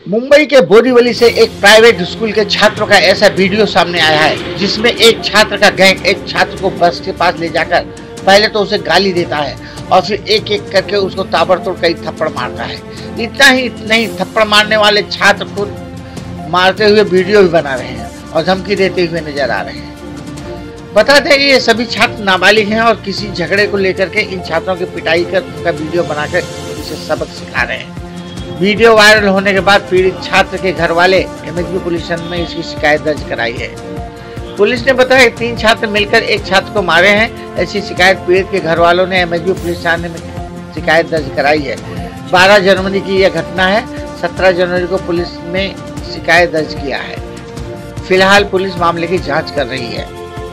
मुंबई के बोरीवली से एक प्राइवेट स्कूल के छात्रों का ऐसा वीडियो सामने आया है जिसमें एक छात्र का गैंग एक छात्र को बस के पास ले जाकर पहले तो उसे गाली देता है और फिर एक एक करके उसको ताबड़तोड़ कई थप्पड़ मारता है। इतना ही नहीं, थप्पड़ मारने वाले छात्र खुद मारते हुए वीडियो भी बना रहे हैं और धमकी देते हुए नजर आ रहे हैं। बता दें ये सभी छात्र नाबालिग हैं और किसी झगड़े को लेकर के इन छात्रों की पिटाई कर उनका वीडियो बनाकर उसे सबक सिखा रहे हैं। वीडियो वायरल होने के बाद पीड़ित छात्र के घर वाले एमएचबी पुलिस स्टेशन में इसकी शिकायत दर्ज कराई है। पुलिस ने बताया 3 छात्र मिलकर एक छात्र को मारे हैं। ऐसी शिकायत पीड़ित के घर वालों ने एमएचबी पुलिस थाने में शिकायत दर्ज कराई है। 12 जनवरी की यह घटना है। 17 जनवरी को पुलिस ने शिकायत दर्ज किया है। फिलहाल पुलिस मामले की जाँच कर रही है।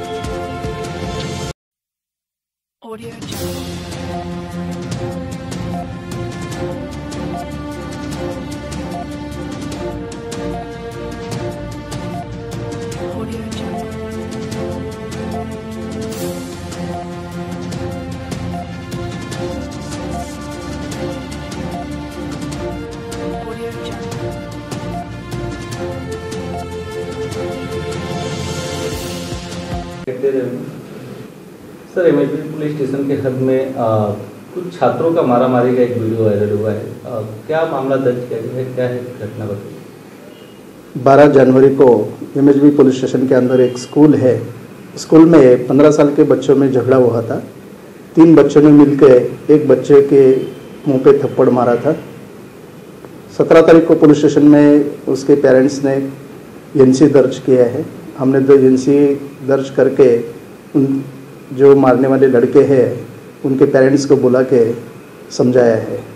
सर, एमएचबी पुलिस स्टेशन के हद में कुछ छात्रों का मारामारी का एक वीडियो वायरल हुआ है। क्या मामला दर्ज किया गया है, क्या है घटना बताइए। 12 जनवरी को एमएचबी पुलिस स्टेशन के अंदर एक स्कूल है। स्कूल में 15 साल के बच्चों में झगड़ा हुआ था। 3 बच्चों ने मिलकर एक बच्चे के मुंह पे थप्पड़ मारा था। 17 तारीख को पुलिस स्टेशन में उसके पेरेंट्स ने एनसी दर्ज किया है। हमने एनसी दर्ज करके जो मारने वाले लड़के हैं उनके पेरेंट्स को बुला के समझाया है।